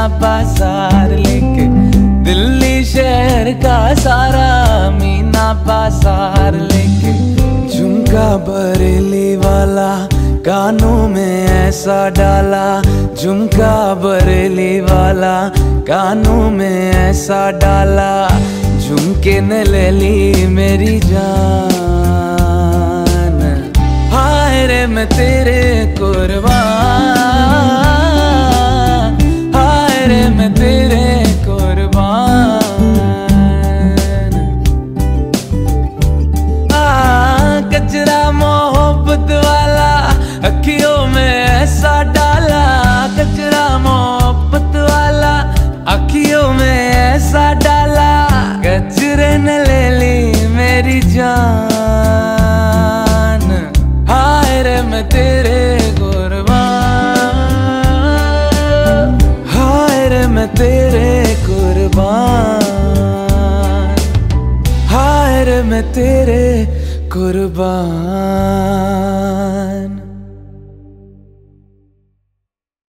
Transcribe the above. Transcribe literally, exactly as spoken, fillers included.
बाजार लेके दिल्ली शहर का सारा मीना बाजार लेके झुमका बरेली वाला कानों में ऐसा डाला, झुमका बरेली वाला कानों में ऐसा डाला, झुमके ने ले ली मेरी जान। हाय रे मैं तेरे कुर्बान, हाय रे मैं तेरे कुर्बान। आ कचरा मोहब्बत वाला अखियों में ऐसा डाला, कचरा मोहब्बत वाला अखियों में ऐसा डाला, कचरे ने ले ली मेरी जान। हाय रे मैं तेरे कुर्बान, हाय रे मैं तेरे कुर्बान, हाय रे मैं तेरे कुर्बान।